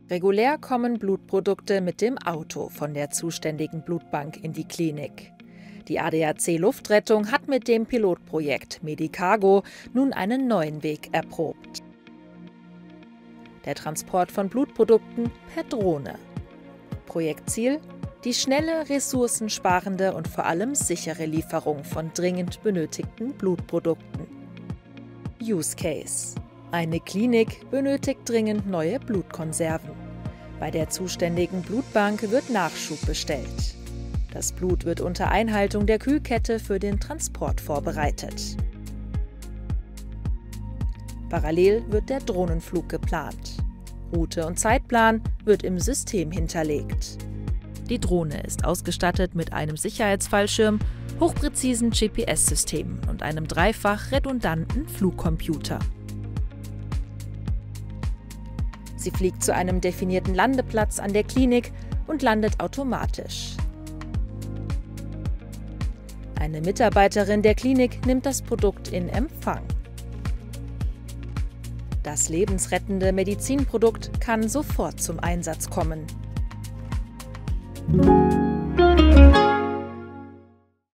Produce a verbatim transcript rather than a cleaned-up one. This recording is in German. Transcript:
Regulär kommen Blutprodukte mit dem Auto von der zuständigen Blutbank in die Klinik. Die A D A C-Luftrettung hat mit dem Pilotprojekt Medicago nun einen neuen Weg erprobt. Der Transport von Blutprodukten per Drohne. Projektziel: die schnelle, ressourcensparende und vor allem sichere Lieferung von dringend benötigten Blutprodukten. Use Case: eine Klinik benötigt dringend neue Blutkonserven. Bei der zuständigen Blutbank wird Nachschub bestellt. Das Blut wird unter Einhaltung der Kühlkette für den Transport vorbereitet. Parallel wird der Drohnenflug geplant. Route und Zeitplan wird im System hinterlegt. Die Drohne ist ausgestattet mit einem Sicherheitsfallschirm, hochpräzisen G P S-Systemen und einem dreifach redundanten Flugcomputer. Sie fliegt zu einem definierten Landeplatz an der Klinik und landet automatisch. Eine Mitarbeiterin der Klinik nimmt das Produkt in Empfang. Das lebensrettende Medizinprodukt kann sofort zum Einsatz kommen.